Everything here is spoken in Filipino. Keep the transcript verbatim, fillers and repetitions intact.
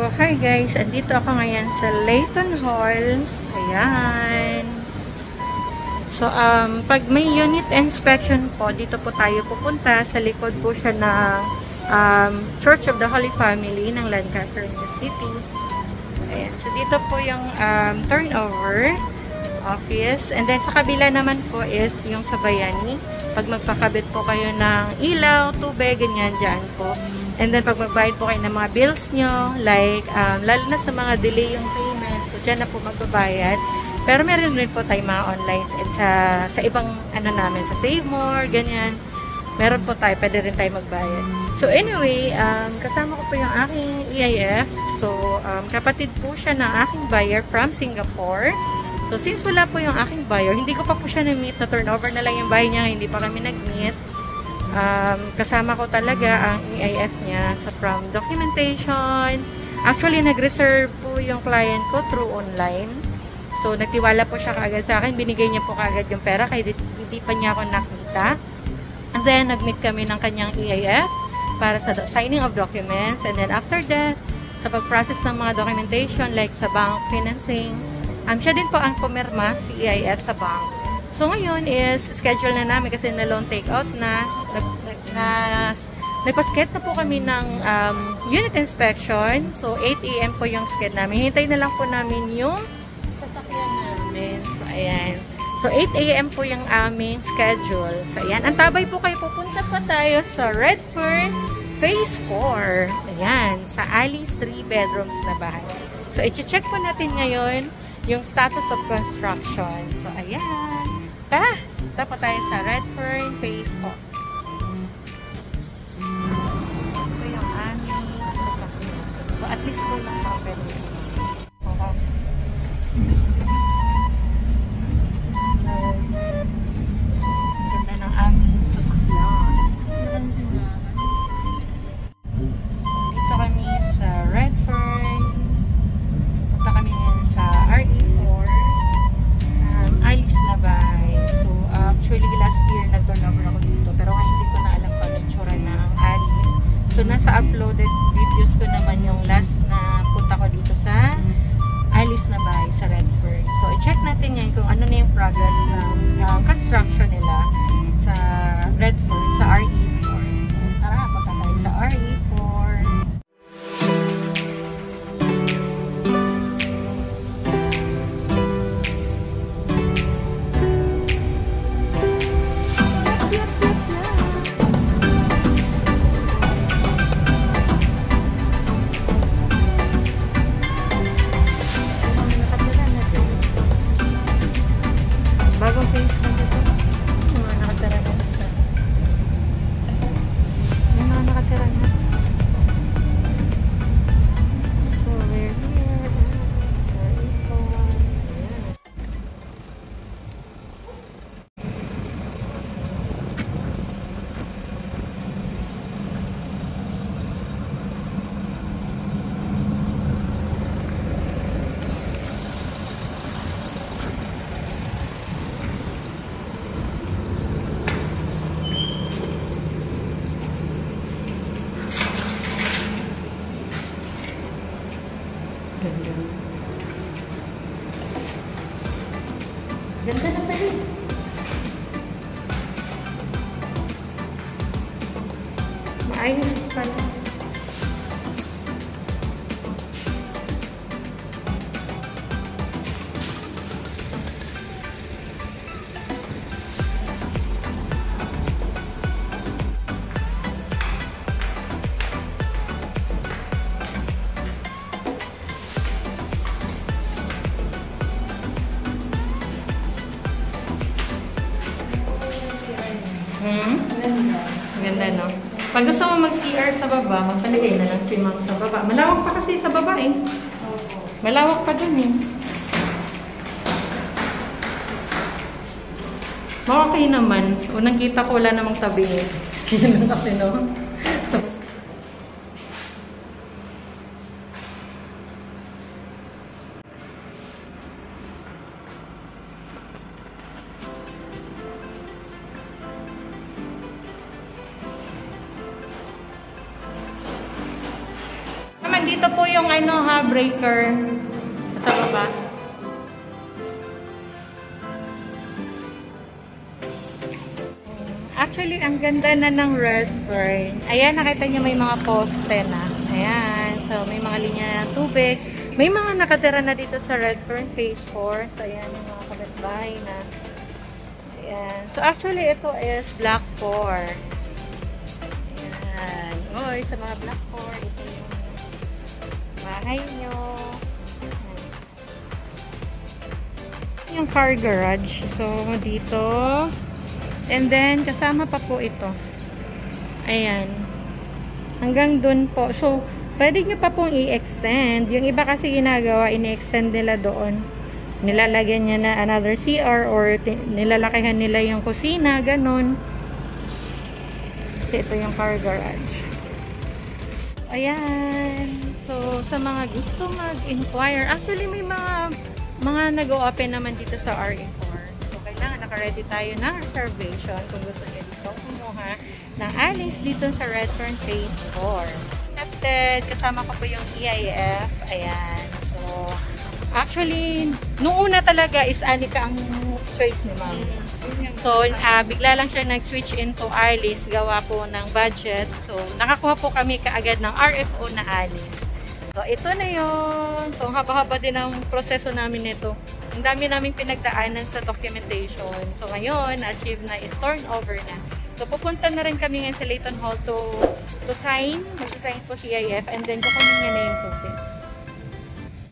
hi guys, andito ako ngayon sa Layton Hall. Ayan. So, um, pag may unit inspection po, dito po tayo pupunta. Sa likod po siya ng um, Church of the Holy Family ng Lancaster, New City. Ayan. So, dito po yung um, turnover office. And then, sa kabila naman po is yung sa Bayani. Pag magpakabit po kayo ng ilaw, tubig, ganyan dyan po. And then, pag magbayad po kayo ng mga bills nyo, like, um, lalo na sa mga delay yung payment, so dyan na po magbabayad. Pero meron rin po tayo mga online and sa, sa ibang, ano namin, sa Save More, ganyan. Meron po tayo, pwede rin tayo magbayad. So, anyway, um, kasama ko po yung aking E I F. So, um, kapatid po siya ng aking buyer from Singapore. So, since wala po yung aking buyer, hindi ko pa po siya na-meet, na turnover na lang yung buyer niya, hindi pa kami nag-meet. Um, kasama ko talaga ang E I S niya sa from documentation. Actually, nag-reserve po yung client ko through online. So, nagtiwala po siya kaagad sa akin. Binigay niya po kaagad yung pera kahit hindi pa niya ako nakita. And then, nag-meet kami ng kanyang E I F para sa signing of documents. And then, after that, sa pag-process ng mga documentation like sa bank financing, um, siya din po ang pumirma, si E I F sa bank. So, ngayon is, schedule na namin kasi na-loan take-out na. Nag, na Nagpa-sked na po kami ng um, unit inspection. So, eight A M po yung sked namin. Hintay na lang po namin yung sasakyan namin. So, ayan. So, eight A M po yung aming schedule. So, ayan. Antabay po kayo. Pupunta pa tayo sa Redfern Phase four. Ayan. Sa Alice three bedrooms na bahay. So, i-check po natin ngayon yung status of construction. So, ayan. Tara! Punta po tayo sa Redfern Phase four. Ito yung aming sasakyan. So, at least po lang pa pwede. Okay. Ganda ng aming sasakyan. Dito kami sa Redfern. Punta kami ngayon sa R E four. Um, Alice na bahay. So, uh, actually, last year nag-turnover ako dito. Pero ngayon hindi ko na alam pa natsura na ang Alice. So, nasa uploaded videos ko naman yung last na punta ko dito sa Alice na bahay sa Redfern. So, i-check natin ngayon kung ano na yung progress ng uh, construction nila sa Redfern, sa R E four. So, tara, punta tayo sa R E four. Bagong face na dito. May mga nakatira na. May mga nakatira na. So, we're here. We're here. Ganda. Ganda na pala. Maayos pala. Hmm? Ganda, no? Pag gusto mo mag-C R sa baba, magpaligay na lang si Ma'am sa baba. Malawak pa kasi sa baba, eh. Malawak pa dun, eh. Okay naman. Unang kita ko, wala namang tabi, eh. Yun lang kasi, no? So, dito po yung ano ha, breaker. Sa baba. Actually, ang ganda na ng Redfern. Ayan, nakita niyo may mga poste na. Ayan. So, may mga linya ng tubig. May mga nakatira na dito sa Redfern Phase four. So, ayan yung mga kapitbahay na. Ayan. So, actually, ito is Block four. Ayan. Oy, sa mga Block four, ito yung bahay nyo. Ayan. Yung car garage. So, dito. And then, kasama pa po ito. Ayan. Hanggang dun po. So, pwede nyo pa pong i-extend. Yung iba kasi ginagawa, ini-extend nila doon. Nilalagyan niya na another C R or nilalakihan nila yung kusina, ganun. Kasi ito yung car garage. Ayan. So, sa mga gusto mag-inquire, actually may mga mga nag-o-open naman dito sa R E four. So, kailangan naka-ready tayo ng reservation kung gusto niyo dito kumuha ng Alice dito sa Redfern Phase four. Accepted. Kasama ko po yung E I F. Ayan. So, actually, nung una talaga is Anika ang choice ni ma'am. So, uh, bigla lang siya nag-switch into Alice, gawa po ng budget. So, nakakuha po kami kaagad ng R F O na Alice. So, ito na yun. So, haba-haba din ang proseso namin nito. Ang dami namin pinagdaanan sa documentation. So, ngayon, achieve na is turnover na. So, pupunta na rin kami ngayon sa Layton Hall to, to sign. Mag-sign po si I F and then kukunin niya na yung susi.